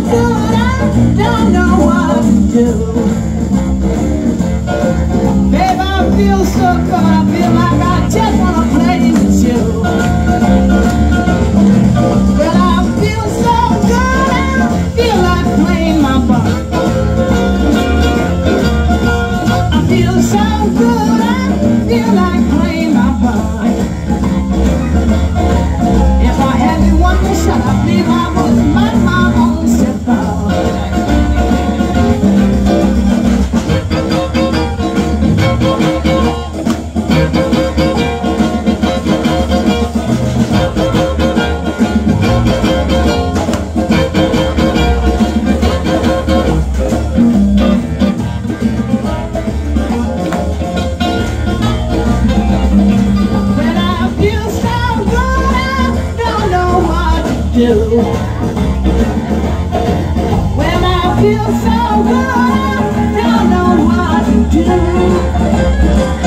good, I don't know what to do. Babe, I feel so good, I feel like I just wanna play with you. Well, I feel so good, I feel like playing my part. I feel so good, I feel like playing my part. If I had me one more shot, I believe I would mind my own step out. When I feel so good, I don't know what to do.